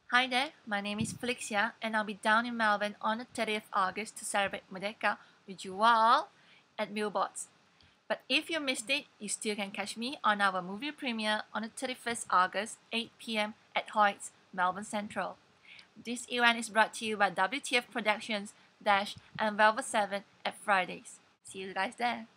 Hi there, my name is Felixia and I'll be down in Melbourne on the 30th August to celebrate Merdeka with you all at Billboards. But if you missed it, you still can catch me on our movie premiere on the 31st August, 8 p.m. at Hoyts, Melbourne Central. This event is brought to you by WTF Productions and Velvet 7 at Fridays. See you guys there.